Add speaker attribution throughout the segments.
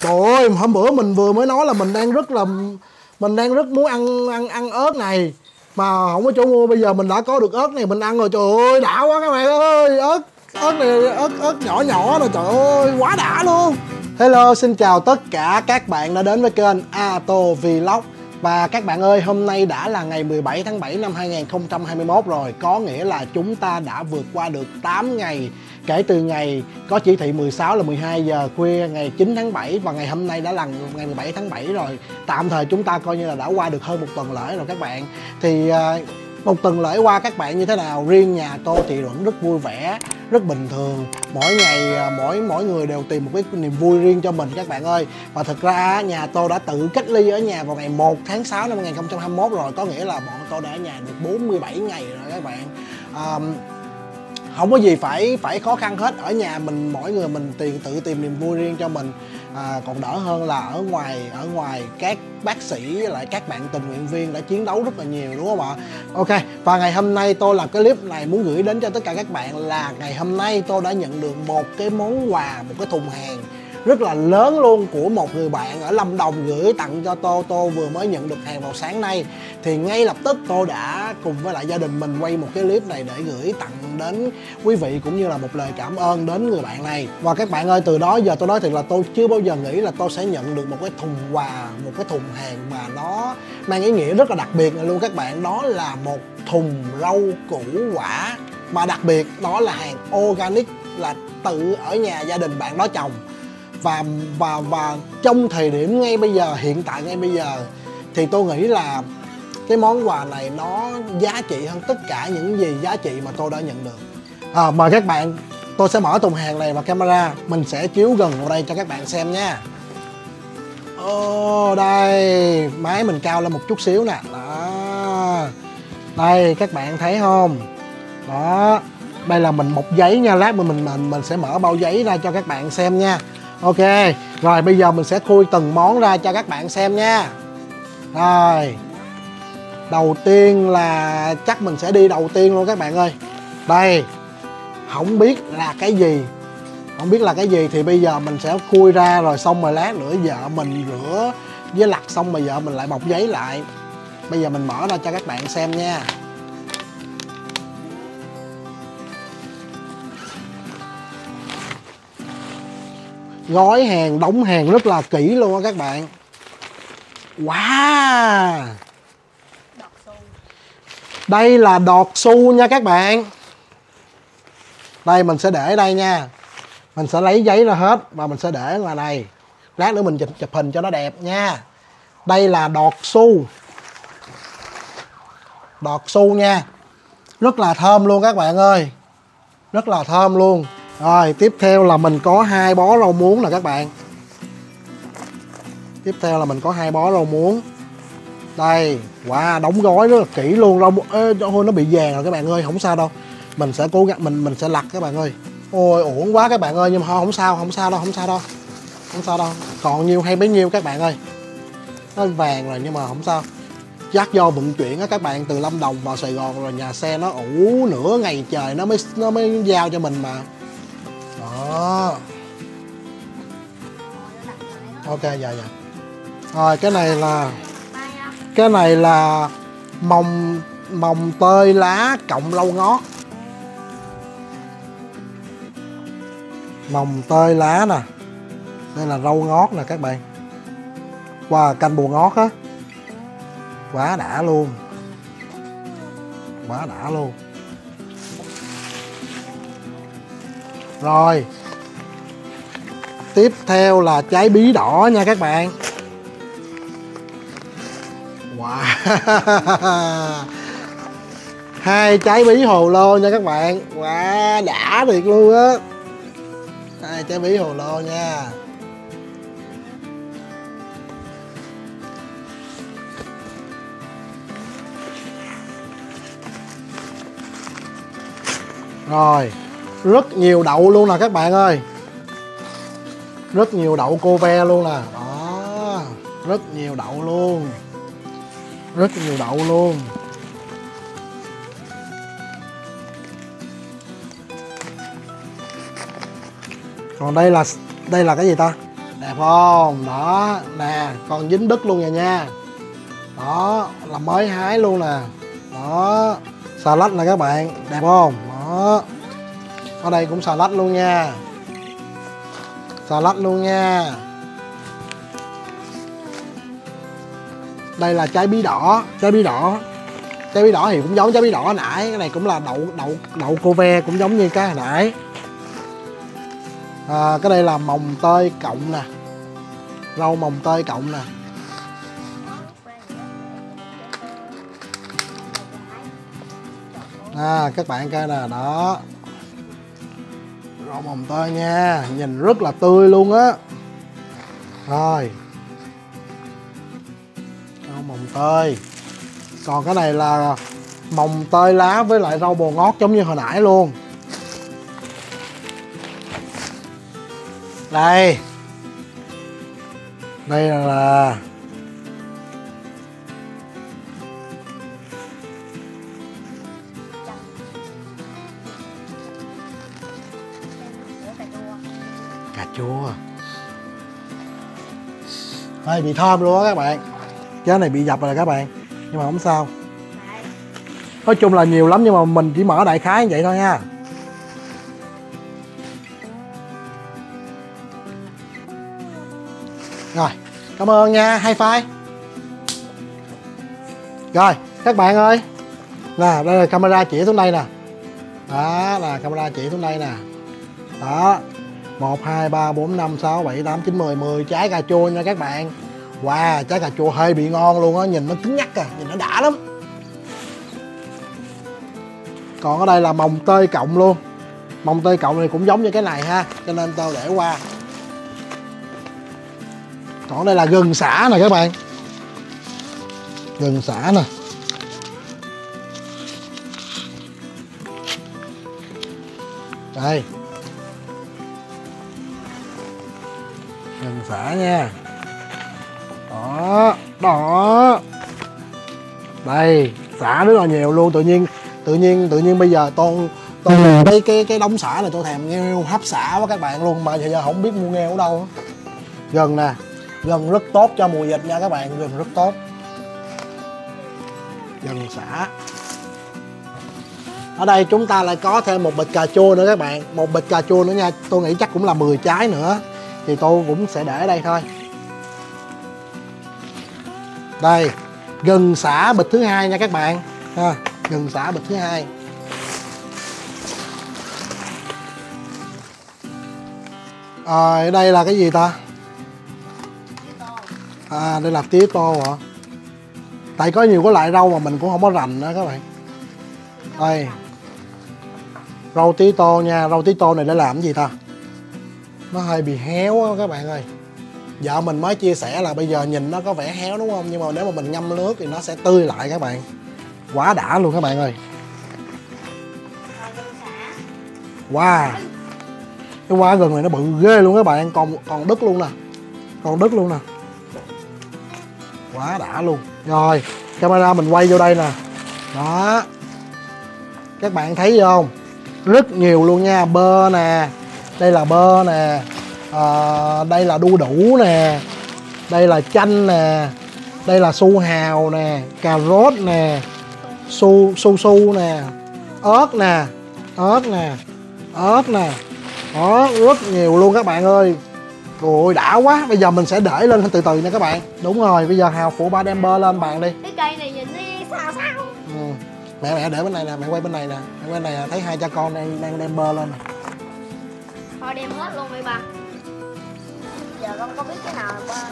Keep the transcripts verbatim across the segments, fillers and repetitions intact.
Speaker 1: Trời ơi, hôm bữa mình vừa mới nói là mình đang rất là mình đang rất muốn ăn ăn ăn ớt này mà không có chỗ mua. Bây giờ mình đã có được ớt này mình ăn rồi. Trời ơi đã quá các bạn ơi. Ớt ớt này ớt ớt nhỏ nhỏ nè, trời ơi quá đã luôn. Hello, xin chào tất cả các bạn đã đến với kênh Ato Vlog. Và các bạn ơi, hôm nay đã là ngày mười bảy tháng bảy năm hai nghìn không trăm hai mươi mốt rồi. Có nghĩa là chúng ta đã vượt qua được tám ngày kể từ ngày có chỉ thị mười sáu là mười hai giờ khuya ngày chín tháng bảy. Và ngày hôm nay đã là ngày mười bảy tháng bảy rồi. Tạm thời chúng ta coi như là đã qua được hơn một tuần lễ rồi các bạn. Thì một tuần lễ qua các bạn như thế nào? Riêng nhà Tô thì vẫn rất vui vẻ, rất bình thường. Mỗi ngày mỗi mỗi người đều tìm một cái niềm vui riêng cho mình các bạn ơi. Và thực ra nhà Tô đã tự cách ly ở nhà vào ngày một tháng sáu năm hai nghìn không trăm hai mươi mốt rồi. Có nghĩa là bọn Tô đã ở nhà được bốn mươi bảy ngày rồi các bạn. à, Không có gì phải phải khó khăn hết. Ở nhà mình mỗi người mình tìm tự tìm niềm vui riêng cho mình. À, còn đỡ hơn là ở ngoài ở ngoài các bác sĩ với lại các bạn tình nguyện viên đã chiến đấu rất là nhiều, đúng không ạ? Ok, và ngày hôm nay tôi làm cái clip này muốn gửi đến cho tất cả các bạn là ngày hôm nay tôi đã nhận được một cái món quà, một cái thùng hàng rất là lớn luôn của một người bạn ở Lâm Đồng gửi tặng cho Tô. Tô vừa mới nhận được hàng vào sáng nay. Thì ngay lập tức Tô đã cùng với lại gia đình mình quay một cái clip này để gửi tặng đến quý vị, cũng như là một lời cảm ơn đến người bạn này. Và các bạn ơi, từ đó giờ tôi nói thiệt là tôi chưa bao giờ nghĩ là tôi sẽ nhận được một cái thùng quà, một cái thùng hàng mà nó mang ý nghĩa rất là đặc biệt này luôn các bạn. Đó là một thùng rau củ quả, mà đặc biệt đó là hàng organic, là tự ở nhà gia đình bạn đó trồng. Và, và, và trong thời điểm ngay bây giờ, hiện tại ngay bây giờ, thì tôi nghĩ là cái món quà này nó giá trị hơn tất cả những gì giá trị mà tôi đã nhận được. à, Mời các bạn, tôi sẽ mở thùng hàng này vào camera. Mình sẽ chiếu gần vào đây cho các bạn xem nha. Ồ, đây, máy mình cao lên một chút xíu nè. Đó. Đây, các bạn thấy không? Đó. Đây là mình bọc giấy nha. Lát mình, mình, mình sẽ mở bao giấy ra cho các bạn xem nha. Ok, rồi bây giờ mình sẽ khui từng món ra cho các bạn xem nha. Rồi, đầu tiên là chắc mình sẽ đi đầu tiên luôn các bạn ơi. Đây, không biết là cái gì, không biết là cái gì thì bây giờ mình sẽ khui ra, rồi xong rồi lát nữa vợ mình rửa với lặt xong rồi vợ mình lại bọc giấy lại. Bây giờ mình mở ra cho các bạn xem nha. Gói hàng, đóng hàng rất là kỹ luôn á các bạn. Wow, đây là đọt su nha các bạn. Đây mình sẽ để đây nha. Mình sẽ lấy giấy ra hết và mình sẽ để ngoài này. Lát nữa mình chụp, chụp hình cho nó đẹp nha. Đây là đọt su. Đọt su nha. Rất là thơm luôn các bạn ơi. Rất là thơm luôn. Rồi tiếp theo là mình có hai bó rau muống nè các bạn. Tiếp theo là mình có hai bó rau muống. Đây, wow, đóng gói rất là kỹ luôn. Rau ê, thôi nó bị vàng rồi các bạn ơi, không sao đâu. Mình sẽ cố gắng mình mình sẽ lặt các bạn ơi. Ôi uổng quá các bạn ơi, nhưng mà không sao, không sao đâu, không sao đâu. Không sao đâu. Còn nhiêu hay bấy nhiêu các bạn ơi. Nó vàng rồi nhưng mà không sao. Chắc do vận chuyển á các bạn, từ Lâm Đồng vào Sài Gòn rồi nhà xe nó ủ nửa ngày trời nó mới nó mới giao cho mình mà. Đó. Ok, dạ dạ. Rồi cái này là cái này là mồng mồng tơi lá cộng rau ngót. Mồng tơi lá nè. Đây là rau ngót nè các bạn. Wow, canh bùa ngót á. Quá đã luôn. Quá đã luôn. Rồi. Tiếp theo là trái bí đỏ nha các bạn. Wow. Hai trái bí hồ lô nha các bạn. Wow, đã thiệt luôn á. Hai trái bí hồ lô nha. Rồi, rất nhiều đậu luôn nè các bạn ơi. Rất nhiều đậu cô ve luôn nè. Đó, rất nhiều đậu luôn. Rất nhiều đậu luôn. Còn đây là đây là cái gì ta? Đẹp không? Đó nè, còn dính đứt luôn rồi nha. Đó là mới hái luôn nè. Đó, xà lách nè các bạn, đẹp không? Đó, ở đây cũng xà lách luôn nha, xà lách luôn nha. Đây là trái bí đỏ, trái bí đỏ, trái bí đỏ thì cũng giống trái bí đỏ hồi nãy. Cái này cũng là đậu đậu đậu cô ve, cũng giống như cái hồi nãy. À, cái đây là mồng tơi cộng nè, rau mồng tơi cộng nè. À, các bạn coi nè, đó rau mồng tơi nha, nhìn rất là tươi luôn á. Rồi, rau mồng tơi. Còn cái này là mồng tơi lá với lại rau bồ ngót giống như hồi nãy luôn. Đây, đây là, là cà chua, hơi bị thơm luôn á các bạn. Cái này bị dập rồi các bạn, nhưng mà không sao. Nói chung là nhiều lắm nhưng mà mình chỉ mở đại khái như vậy thôi nha. Rồi, cảm ơn nha, high five. Rồi, các bạn ơi, nè, đây là camera chỉ xuống đây nè. Đó, là camera chỉ xuống đây nè. Đó, một, hai, ba, bốn, năm, sáu, bảy, tám, chín, mười, mười trái cà chua nha các bạn. Wow, trái cà chua hơi bị ngon luôn á, nhìn nó cứng nhắc à, nhìn nó đã lắm. Còn ở đây là mồng tơi cộng luôn. Mồng tơi cộng này cũng giống như cái này ha, cho nên tôi để qua. Còn đây là gừng sả nè các bạn, gừng sả nè. Đây, gừng sả nha. Đó, đó. Đây, sả rất là nhiều luôn. Tự nhiên, tự nhiên, tự nhiên bây giờ tôi tôi cái cái cái đống sả này tôi thèm nghêu hấp sả quá các bạn luôn, mà giờ không biết mua nghêu ở đâu. Gừng nè, gừng rất tốt cho mùa dịch nha các bạn, gừng rất tốt. Gừng sả. Ở đây chúng ta lại có thêm một bịch cà chua nữa các bạn, một bịch cà chua nữa nha. Tôi nghĩ chắc cũng là mười trái nữa, thì tôi cũng sẽ để ở đây thôi. Đây, gừng sả bịch thứ hai nha các bạn ha, gừng sả bịch thứ hai. À, đây là cái gì ta? À, đây là tía tô hả? Tại có nhiều cái loại rau mà mình cũng không có rành nữa các bạn. Đây, rau tía tô nha. Rau tía tô này để làm cái gì ta? Nó hơi bị héo á các bạn ơi. Vợ mình mới chia sẻ là bây giờ nhìn nó có vẻ héo đúng không, nhưng mà nếu mà mình ngâm nước thì nó sẽ tươi lại các bạn. Quá đã luôn các bạn ơi. Wow, cái quả gừng này nó bự ghê luôn các bạn. Còn còn đứt luôn nè, còn đứt luôn nè, quá đã luôn. Rồi, camera mình quay vô đây nè. Đó, các bạn thấy không, rất nhiều luôn nha. Bơ nè, đây là bơ nè, à, đây là đu đủ nè, đây là chanh nè, đây là su hào nè, cà rốt nè, su su su nè, ớt nè, ớt nè, ớt nè. Đó, rất nhiều luôn các bạn ơi. Ôi đã quá. Bây giờ mình sẽ để lên từ từ nha các bạn. Đúng rồi, bây giờ Hào phụ ba đem bơ lên bàn đi.
Speaker 2: Cái cây này nhìn đi sao sao.
Speaker 1: Ừ. Mẹ mẹ để bên này nè, mẹ quay bên này nè. Mẹ bên này nè, thấy hai cha con đang đang đem bơ lên nè.
Speaker 2: Thôi đem hết luôn đi ba. Giờ con có biết cái nào là bơ.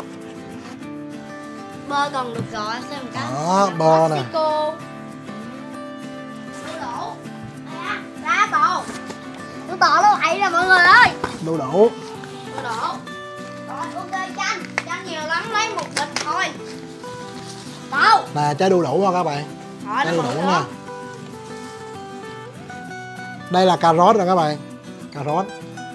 Speaker 2: Bơ còn được rồi, xem một cái.
Speaker 1: Đó, bơ nè.
Speaker 2: Cô. Đu đủ. Ra tổ. Tôi tỏ luôn vậy nè mọi người ơi.
Speaker 1: Đu đủ.
Speaker 2: Đu đủ. Còn ok chanh, chanh nhiều lắm, lấy một bịch thôi. Đâu?
Speaker 1: Nè, trái đu đủ nha các bạn.
Speaker 2: Hỏi
Speaker 1: Trái đu đủ nha. Đây là cà rốt nè các bạn. Cà rốt.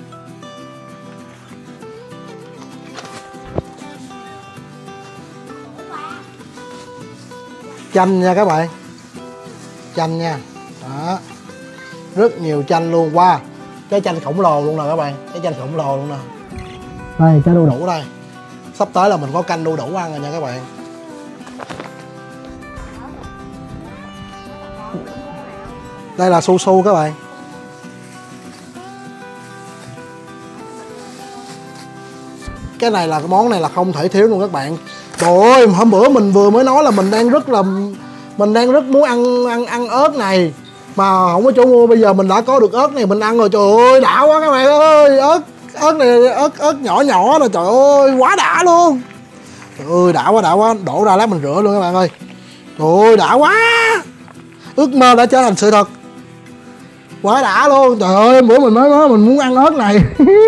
Speaker 1: Chanh nha các bạn. Chanh nha. Đó. Rất nhiều chanh luôn. Wow, trái chanh khổng lồ luôn nè các bạn. Trái chanh khổng lồ luôn nè. Đây chai đu đủ đây. Sắp tới là mình có canh đu đủ ăn rồi nha các bạn. Đây là su su các bạn. Cái này là cái món này là không thể thiếu luôn các bạn. Trời ơi, hôm bữa mình vừa mới nói là mình đang rất là mình đang rất muốn ăn ăn ăn ớt này mà không có chỗ mua. Bây giờ mình đã có được ớt này mình ăn rồi. Trời ơi đã quá các bạn ơi. Ớt ớt này ớt ớt nhỏ nhỏ nè, trời ơi quá đã luôn. Trời ơi đã quá đã quá. Đổ ra lát mình rửa luôn các bạn ơi. Trời ơi đã quá. Ước mơ đã trở thành sự thật. Quá đã luôn. Trời ơi bữa mình mới nói mình muốn ăn ớt này.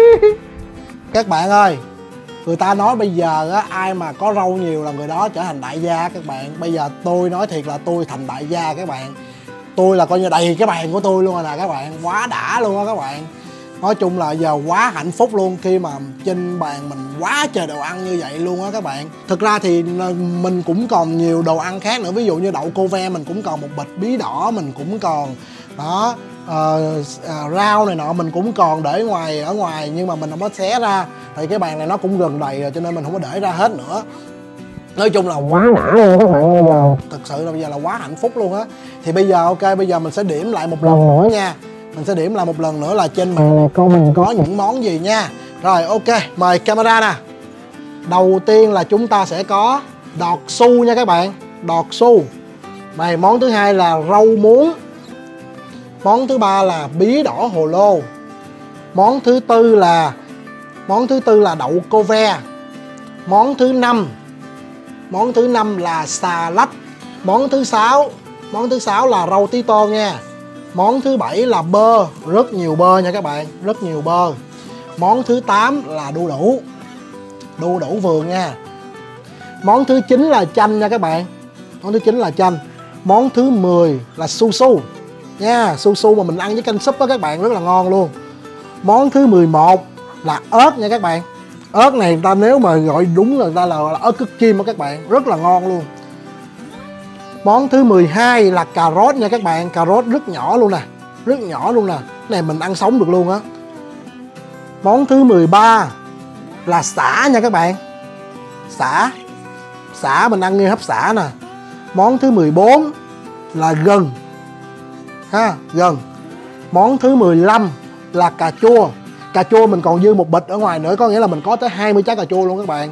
Speaker 1: Các bạn ơi, người ta nói bây giờ á, ai mà có rau nhiều là người đó trở thành đại gia các bạn. Bây giờ tôi nói thiệt là tôi thành đại gia các bạn. Tôi là coi như đầy cái bàn của tôi luôn rồi nè các bạn. Quá đã luôn á các bạn. Nói chung là giờ quá hạnh phúc luôn khi mà trên bàn mình quá trời đồ ăn như vậy luôn á các bạn. Thực ra thì mình cũng còn nhiều đồ ăn khác nữa. Ví dụ như đậu cô ve mình cũng còn một bịch, bí đỏ mình cũng còn. Đó, uh, uh, rau này nọ mình cũng còn để ngoài ở ngoài nhưng mà mình không có xé ra. Thì cái bàn này nó cũng gần đầy rồi cho nên mình không có để ra hết nữa. Nói chung là quá đã luôn các bạn. Bây giờ thực sự là bây giờ là quá hạnh phúc luôn á. Thì bây giờ ok, bây giờ mình sẽ điểm lại một lần nữa nha. Mình sẽ điểm lại một lần nữa là trên bàn này con mình có những món gì nha. Rồi ok, mời camera nè. Đầu tiên là chúng ta sẽ có đọt su nha các bạn. Đọt su. Này, món thứ hai là rau muống. Món thứ ba là bí đỏ hồ lô. Món thứ tư là Món thứ tư là đậu cô ve. Món thứ năm Món thứ năm là xà lách. Món thứ sáu Món thứ sáu là rau tí tô nha. Món thứ bảy là bơ. Rất nhiều bơ nha các bạn. Rất nhiều bơ. Món thứ tám là đu đủ. Đu đủ vườn nha. Món thứ chín là chanh nha các bạn. Món thứ chín là chanh. Món thứ mười là su su nha. Su su mà mình ăn với canh súp đó các bạn, rất là ngon luôn. Món thứ mười một là ớt nha các bạn. Ớt này người ta nếu mà gọi đúng là người ta là, là ớt cứt chim đó các bạn, rất là ngon luôn. Món thứ mười hai là cà rốt nha các bạn. Cà rốt rất nhỏ luôn nè. Rất nhỏ luôn nè. Cái này mình ăn sống được luôn á. Món thứ mười ba là sả nha các bạn. Sả. Sả mình ăn như hấp xả nè. Món thứ mười bốn là gừng ha, gừng. Món thứ mười lăm là cà chua. Cà chua mình còn dư một bịch ở ngoài nữa, có nghĩa là mình có tới hai mươi trái cà chua luôn các bạn.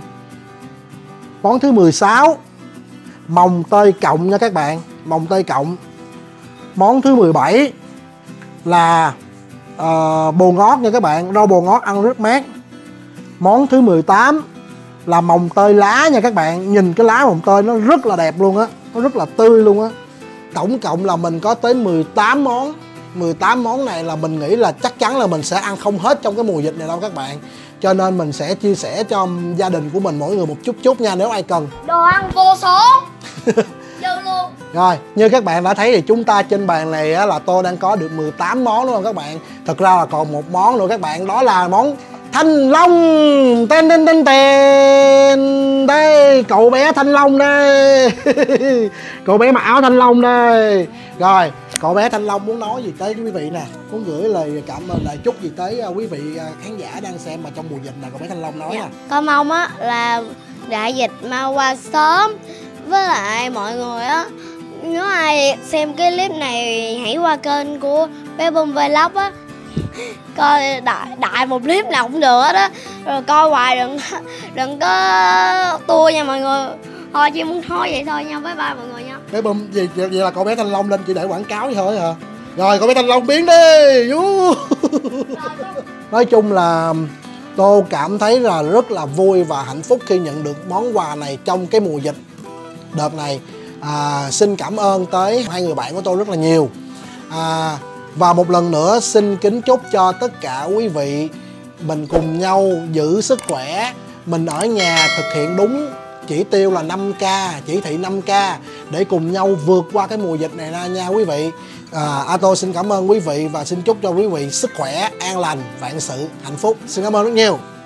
Speaker 1: Món thứ mười sáu mồng tơi cộng nha các bạn. Mồng tơi cộng. Món thứ mười bảy là uh, bồ ngót nha các bạn. Rau bồ ngót ăn rất mát. Món thứ mười tám là mồng tơi lá nha các bạn. Nhìn cái lá mồng tơi nó rất là đẹp luôn á. Nó rất là tươi luôn á. Tổng cộng là mình có tới mười tám món. mười tám món này là mình nghĩ là chắc chắn là mình sẽ ăn không hết trong cái mùa dịch này đâu các bạn. Cho nên mình sẽ chia sẻ cho gia đình của mình mỗi người một chút chút nha, nếu ai cần.
Speaker 2: Đồ ăn vô số. Dư luôn.
Speaker 1: Rồi, như các bạn đã thấy thì chúng ta trên bàn này á, là tôi đang có được mười tám món đúng không các bạn. Thật ra là còn một món nữa các bạn. Đó là món thanh long. Tên tên tên tên. Đây, cậu bé thanh long đây. Cậu bé mặc áo thanh long đây. Rồi, cậu bé thanh long muốn nói gì tới quý vị nè, muốn gửi lời cảm ơn, lời chúc gì tới quý vị khán giả đang xem mà trong mùa dịch này, cậu bé thanh long nói nè.
Speaker 2: Dạ. Con mong á là đại dịch mau qua sớm. Với lại mọi người á, nếu ai xem cái clip này hãy qua kênh của bé Bum Vlog á, coi đại, đại một clip nào cũng được hết á. Rồi coi hoài đừng đừng có tua nha mọi người. Thôi chỉ muốn nói vậy thôi nha. Bye bye mọi người nha.
Speaker 1: Bé Bum gì vậy là cậu bé thanh long lên chỉ để quảng cáo thôi hả? Rồi cậu bé thanh long biến đi. Nói chung là tôi cảm thấy là rất là vui và hạnh phúc khi nhận được món quà này trong cái mùa dịch đợt này. À, xin cảm ơn tới hai người bạn của tôi rất là nhiều. À, và một lần nữa xin kính chúc cho tất cả quý vị mình cùng nhau giữ sức khỏe. Mình ở nhà thực hiện đúng chỉ tiêu là năm K, chỉ thị năm K để cùng nhau vượt qua cái mùa dịch này ra nha quý vị. À, Ato xin cảm ơn quý vị và xin chúc cho quý vị sức khỏe, an lành, vạn sự, hạnh phúc. Xin cảm ơn rất nhiều.